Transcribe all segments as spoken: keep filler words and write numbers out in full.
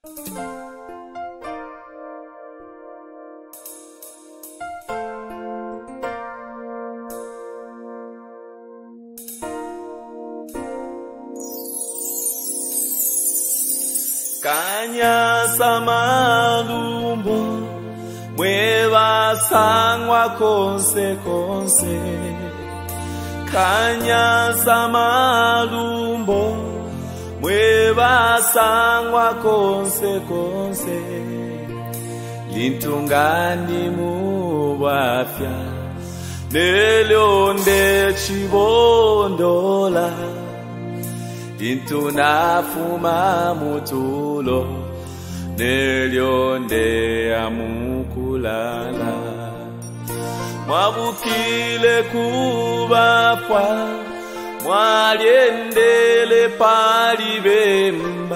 Kanyasa malumbo mweva sangwa konse konse. Kanyasa malumbo mweva sangwa konse konse. Lintungani mubafya nelonde chibondola. Intunafuma mutulo nelyonde amukulala. Mwabukile kubafwa mwalyendele palibemba.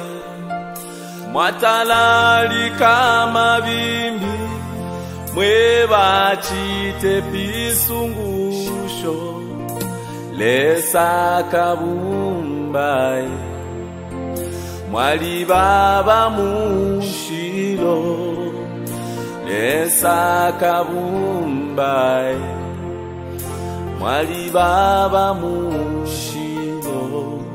Mwatalali kama bimbi mwebachite pisungusho. Lesa kabumbai mwali baba mushilo. Lesa kabumbai mwali baba mushilo.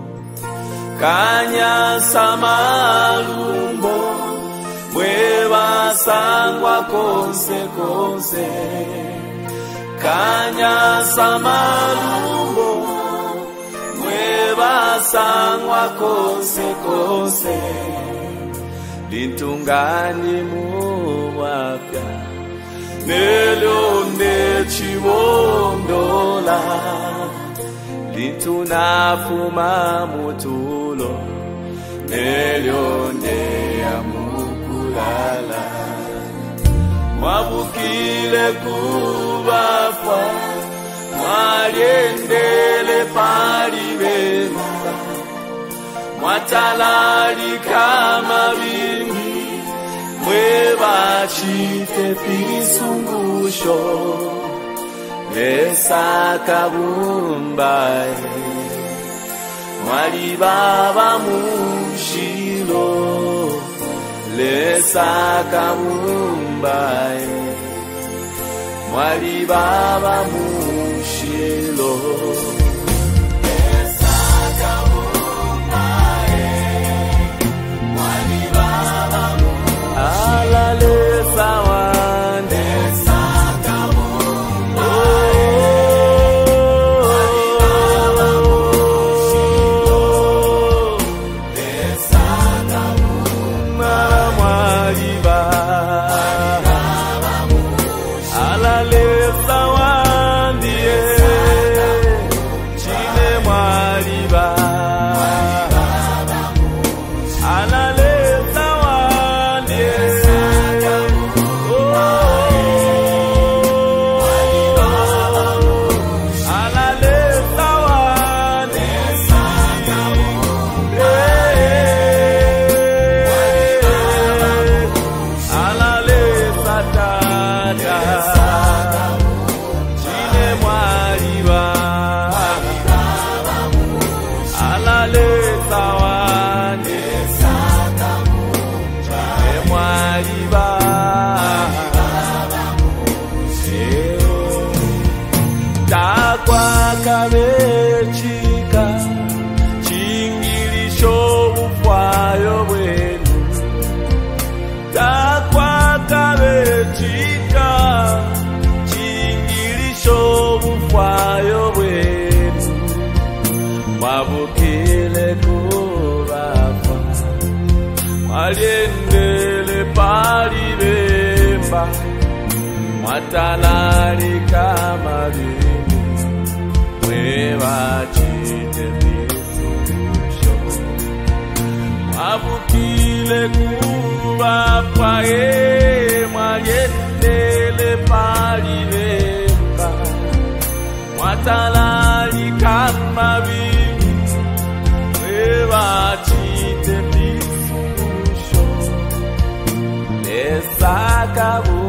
Kanyasa malumbo mweva sangwa konse konse. Kanyasa malumbo mweva sangwa konse konse. Lintungani muwapya nelonde chibondola. Lintunafuma mutulo nelyonde amukulala. Mwabukile kubafwa mwalyendele palibemba. Mwatalali kama bimbi mwebachite pisungusho. Lesa kabumbai mwali baba mushilo. Lesa kabumbai mwali baba mushilo. Lesa kabumbai mwali baba mushilo. Ala lesa wande. Lesa kabumbai mwali baba mushilo. Lesa kabumbai mwali baba mushilo. Ala lesa wandie chine mwali baba. Ala lesa wandie oh. Ala lesa wandie ala lesa tata chine mwali baba. Ala lesa wandie chine mwali baba. Takwa kabechika chingilisho bufwayo bwenu. Takwa kabechika chingilisho bufwayo bwenu. Mwabukile kubafwa mwalyendele palibemba. Mwatalali kama bimbi mwebachite pisungusho. Mwabukile kubafwa mwalyendele palibemba. Mwatalali kama bimbi mwebachite pisungusho. Lesa kabumbai